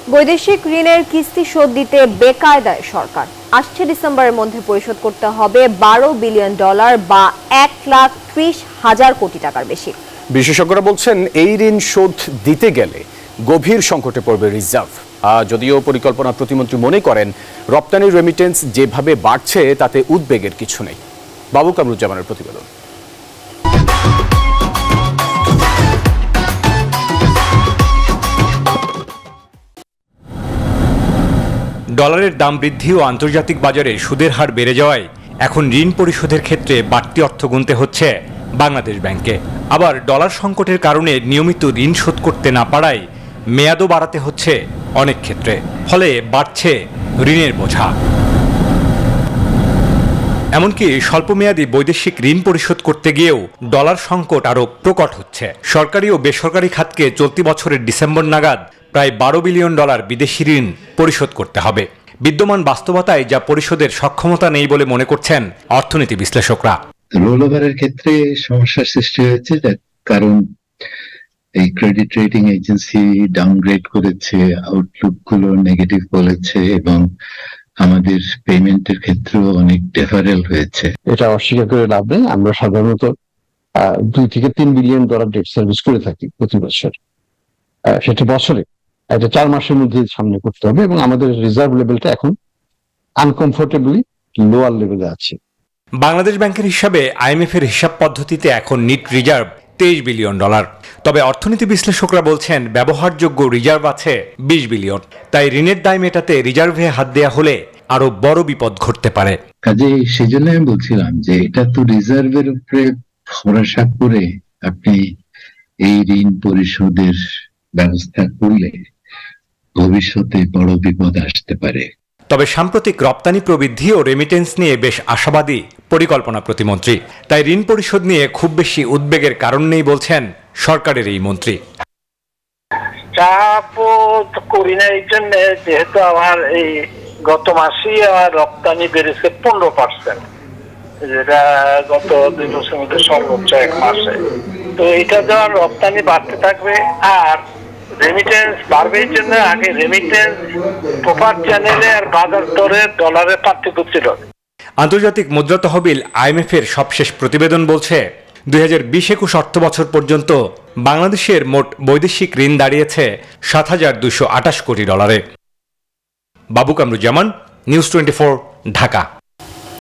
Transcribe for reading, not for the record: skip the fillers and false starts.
বৈদেশিক ঋণের কিস্তি শোধ দিতে বেকায়দায় সরকার। আসছে ডিসেম্বরের মধ্যে পরিশোধ করতে হবে $12 বিলিয়ন বা 1,30,000 কোটি টাকার বেশি। বিশেষজ্ঞরা বলছেন এই ঋণ শোধ দিতে গেলে গভীর সংকটে পড়বে রিজার্ভ। যদিও পরিকল্পনা প্রতিমন্ত্রী মনে করেন রপ্তানির রেমিটেন্স যেভাবে বাড়ছে তাতে উদ্বেগের কিছু নেই। বাবু কামরুজ্জামানের প্রতিবেদন। ডলারের দাম বৃদ্ধি ও আন্তর্জাতিক বাজারে সুদের হার বেড়ে যাওয়ায় এখন ঋণ পরিশোধের ক্ষেত্রে বাড়তি অর্থ গুনতে হচ্ছে বাংলাদেশ ব্যাংকে। আবার ডলার সংকটের কারণে নিয়মিত ঋণ শোধ করতে না পারায় মেয়াদও বাড়াতে হচ্ছে অনেক ক্ষেত্রে, ফলে বাড়ছে ঋণের বোঝা। এমনকি স্বল্পমেয়াদী বৈদেশিক ঋণ পরিশোধ করতে গিয়েও ডলার সংকট আরও প্রকট হচ্ছে। সরকারি ও বেসরকারি খাতকে চলতি বছরের ডিসেম্বর নাগাদ প্রায় $12 বিলিয়ন বিদেশি ঋণ পরিশোধ করতে হবে। বিদ্যমান বাস্তবতায় যা পরিশোধের সক্ষমতা নেই বলে মনে করছেন অর্থনীতি বিশ্লেষকরা। রোল ওভারের ক্ষেত্রে সমস্যার সৃষ্টি হয়েছে, কারণ এই ক্রেডিট রেটিং এজেন্সি ডাউনগ্রেড করেছে, আউটলুক গুলো নেগেটিভ বলেছে এবং আমাদের পেমেন্টের ক্ষেত্রেও অনেক ডেফারেল হয়েছে। এটা অস্বীকার করে লাভ নেই। আমরা সাধারণত $2 থেকে $3 বিলিয়ন ডেট সার্ভিস করে থাকি প্রতি বছর। সেটা বছরে এটা 4 মাসের মধ্যে সামনে করতে হবে এবং আমাদের রিজার্ভ লেভেলটা এখন আনকমফোর্টেবলি লোয়ার লেভেলে আছে। বাংলাদেশ ব্যাংকের হিসাবে IMF এর হিসাব পদ্ধতিতে এখন নিট রিজার্ভ $23 বিলিয়ন। তবে অর্থনীতি বিশ্লেষকরা বলছেন ব্যবহারযোগ্য রিজার্ভ আছে $20 বিলিয়ন। তাই ঋণের দায় মেটাতে রিজার্ভে হাত দেয়া হলে আরো বড় বিপদ ঘটতে পারে। কাজে সেজন্য আমি বলছিলাম যে এটা তো রিজার্ভের উপরে ভরসা করে আপনি এই ঋণ পরিশোধের ব্যবস্থা করলে ভবিষ্যতে বড় বিপদ আসতে পারে। তবে সাম্প্রতিক রপ্তানি প্রবৃদ্ধি ও রেমিটেন্স নিয়ে বেশ আশাবাদী পরিকল্পনা প্রতিমন্ত্রী। তাই ঋণ পরিশোধ নিয়ে খুব বেশি উদ্বেগের কারণ নেই বলছেন সরকারের এই মন্ত্রী। চাপ করি না এই জন্য, যেহেতু আমার এই গত মাসেই আমার রপ্তানি বেড়েছে 15%, যেটা গত 2 বছরের মধ্যে সর্বোচ্চ এক মাসে। তো এটা যখন রপ্তানি বাড়তে থাকবে আর রেমিটেন্স বাড়বে, এই জন্য আগে রেমিটেন্স প্রপার চ্যানেলে আর বাজার দরে ডলারের পার্থক্য ছিল। আন্তর্জাতিক মুদ্রা তহবিল IMF এর সবশেষ প্রতিবেদন বলছে 2020-21 অর্থ বছর পর্যন্ত বাংলাদেশের মোট বৈদেশিক ঋণ দাঁড়িয়েছে $7,228 কোটি। বাবু কামরুজ্জামান, নিউজ 24, ঢাকা।